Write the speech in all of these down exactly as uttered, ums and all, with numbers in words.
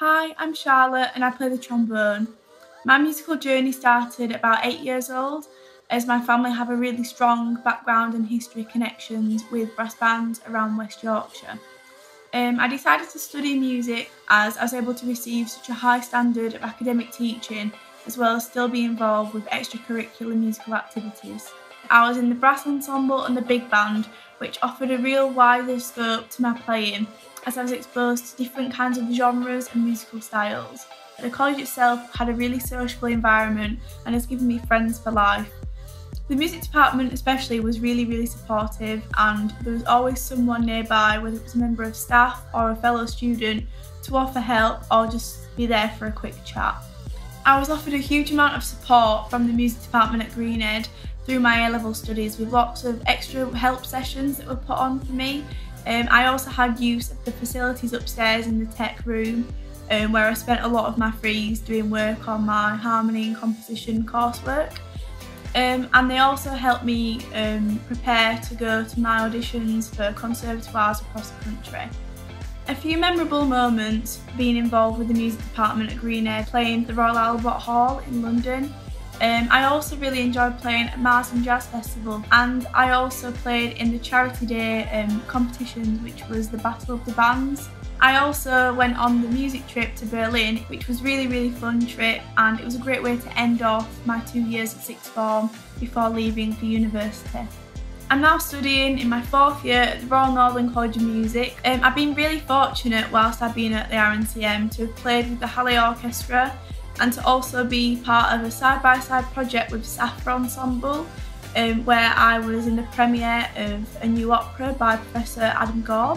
Hi, I'm Charlotte and I play the trombone. My musical journey started about eight years old, as my family have a really strong background and history connections with brass bands around West Yorkshire. Um, I decided to study music as I was able to receive such a high standard of academic teaching, as well as still be involved with extracurricular musical activities. I was in the brass ensemble and the big band, which offered a real wider scope to my playing, as I was exposed to different kinds of genres and musical styles. The college itself had a really sociable environment and has given me friends for life. The music department especially was really, really supportive, and there was always someone nearby, whether it was a member of staff or a fellow student, to offer help or just be there for a quick chat. I was offered a huge amount of support from the music department at Greenhead through my A-level studies, with lots of extra help sessions that were put on for me. Um, I also had use of the facilities upstairs in the tech room, um, where I spent a lot of my frees doing work on my harmony and composition coursework. Um, and they also helped me um, prepare to go to my auditions for conservatoires across the country. A few memorable moments being involved with the music department at Greenhead, playing the Royal Albert Hall in London. Um, I also really enjoyed playing at Marsden Jazz Festival, and I also played in the Charity Day um, competitions, which was the Battle of the Bands. I also went on the music trip to Berlin, which was really really fun trip, and it was a great way to end off my two years at sixth form before leaving for university. I'm now studying in my fourth year at the Royal Northern College of Music. Um, I've been really fortunate whilst I've been at the R N C M to have played with the Halle Orchestra, and to also be part of a side-by-side project with Saffron Ensemble, um, where I was in the premiere of a new opera by Professor Adam Gorb.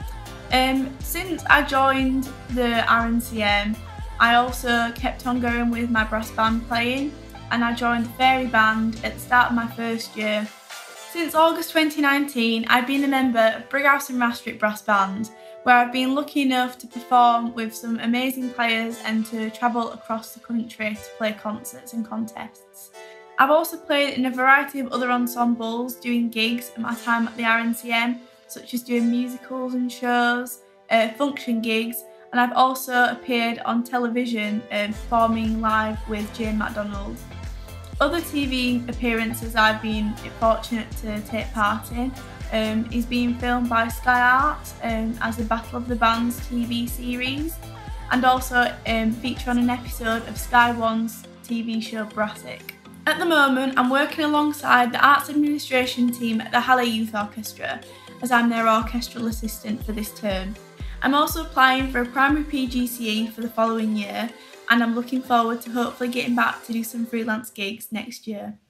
Um, since I joined the R N C M, I also kept on going with my brass band playing, and I joined the Fairy Band at the start of my first year. Since August twenty nineteen, I've been a member of Brighouse and Rastrick Brass Band, where I've been lucky enough to perform with some amazing players and to travel across the country to play concerts and contests. I've also played in a variety of other ensembles doing gigs at my time at the R N C M, such as doing musicals and shows, uh, function gigs, and I've also appeared on television uh, performing live with Jane MacDonald. Other T V appearances I've been fortunate to take part in um, is being filmed by Sky Art um, as the Battle of the Bands T V series, and also um, feature on an episode of Sky One's T V show Brassic. At the moment, I'm working alongside the Arts Administration team at the Halle Youth Orchestra, as I'm their orchestral assistant for this term. I'm also applying for a primary P G C E for the following year, and I'm looking forward to hopefully getting back to do some freelance gigs next year.